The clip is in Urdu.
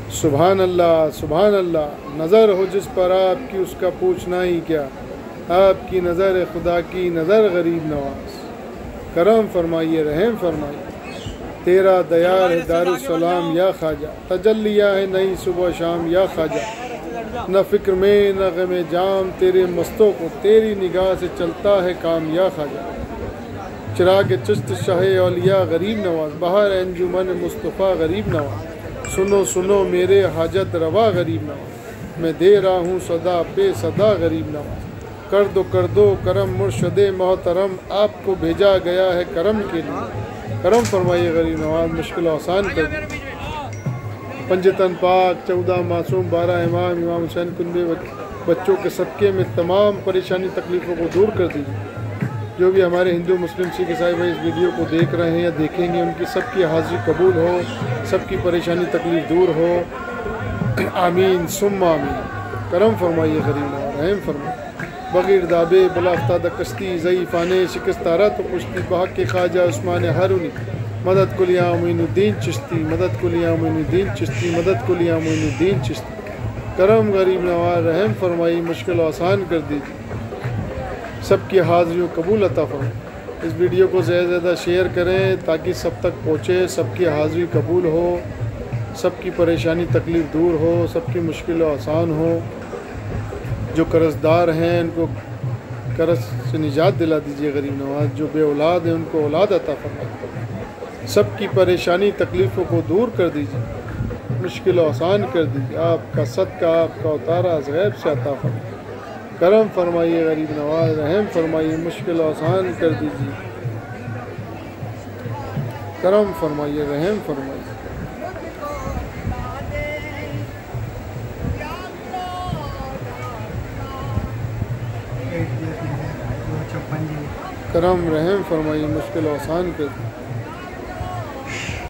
سبحان اللہ سبحان اللہ، نظر ہو جس پر آپ کی اس کا پوچھنا ہی کیا، آپ کی نظر خدا کی نظر غریب نواز، کرم فرمائیے رحم فرمائیے، تیرا دیار ہے دارالسلام یا خواجہ، تجلیہ ہے نئی صبح شام یا خواجہ، نہ فکر میں نہ غم جام، تیرے مستوں کو تیری نگاہ سے چلتا ہے کام یا خواجہ، چراغ چست شاہ اولیاء غریب نواز، بہار انجمن مصطفیٰ غریب نواز، سنو سنو میرے حاجت روا غریب نواز، میں دے رہا ہوں صدا بے صدا غریب نواز، کر دو کرم مرشد محترم، آپ کو بھیجا گیا ہے کرم کے لیے، کرم فرمائیے غریب نواز، مشکل آسان کر دیں، پنجتن پاک 14 معصوم 12 امام حسین کنبے بچوں کے صدقے میں تمام پریشانی تکلیفوں کو دور کر دیجیے۔ جو بھی ہمارے ہندو مسلم سکھ عیسائی بھائی اس ویڈیو کو دیکھ رہے ہیں یا دیکھیں گے، ان کی سب کی حاضری قبول ہو، سب کی پریشانی تکلیف دور ہو، آمین ثم آمین، کرم فرمائیے غریب نواز، رحم فرمائیے، بغیر دابے بلا افتادہ کشتی، ضعیفانے شکستارہ تو کشتی، بحق کے خواجہ عثمان ہارونی، مدد کل یا معین الدین چشتی، مدد کل یا معین الدین چشتی، مدد کل یا معین الدین چشتی، کرم غریب نواز، رحم فرمائی، مشکل آسان کر دیجیے، سب کی حاضری و قبول عطا فرمائے۔ اس ویڈیو کو زیادہ سے زیادہ شیئر کریں تاکہ سب تک پہنچے، سب کی حاضری قبول ہو، سب کی پریشانی تکلیف دور ہو، سب کی مشکل آسان ہو، جو قرض دار ہیں ان کو قرض سے نجات دلا دیجیے غریب نواز، جو بے اولاد ہیں ان کو اولاد عطا فرمائے، سب کی پریشانی تکلیفوں کو دور کر دیجیے، مشکل آسان کر دیجیے، آپ کا صدقہ آپ کا اتارا از غیب سے عطا فرمائے، کرم فرمائیے غریب نواز، رحم فرمائیے، مشکل آسان کر دیجیے، کرم فرمائیے رحم فرمائیے۔ کرم رحم فرمائیے، مشکل آسان کر دیجیے۔